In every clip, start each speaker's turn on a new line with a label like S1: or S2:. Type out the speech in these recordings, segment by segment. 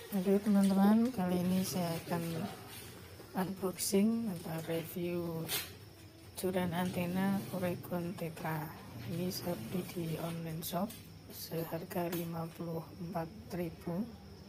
S1: Halo teman-teman, kali ini saya akan unboxing atau review curan antena Oregon Tetra. Ini saya beli di online shop seharga 54.000.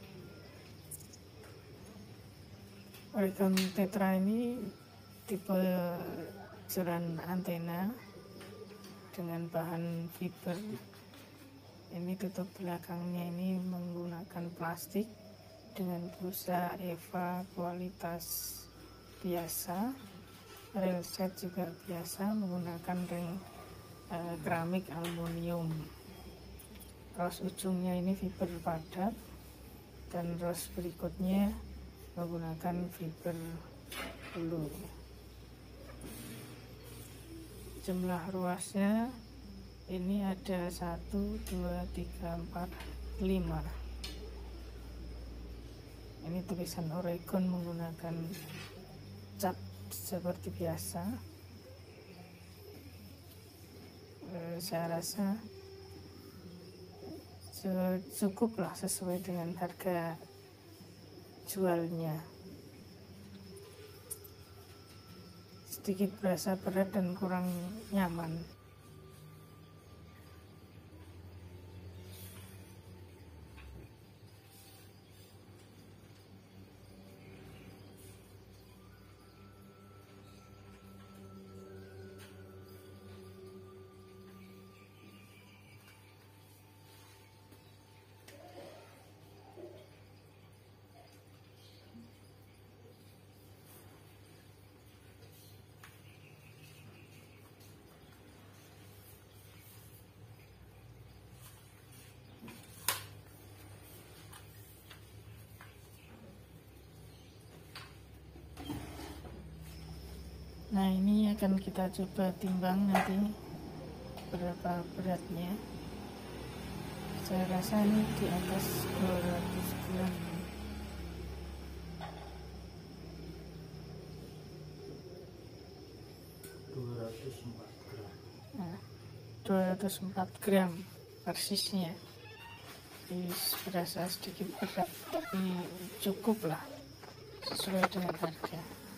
S1: Oregon Tetra ini tipe curan antena dengan bahan fiber. Ini tutup belakangnya ini menggunakan plastik dengan busa Eva kualitas biasa, rel set juga biasa menggunakan ring keramik aluminium. Ros ujungnya ini fiber padat dan ros berikutnya menggunakan fiber blue. Jumlah ruasnya ini ada 1, 2, 3, 4, 5. Ini tulisan Oregon menggunakan cat seperti biasa. Saya rasa cukup lah sesuai dengan harga jualnya. Sedikit berasa berat dan kurang nyaman. Nah, ini akan kita coba timbang nanti berapa beratnya. Saya rasa ini di atas 200 gram. Nah, 204 gram persisnya. Ini berasa sedikit berat, tapi cukup lah sesuai dengan harga.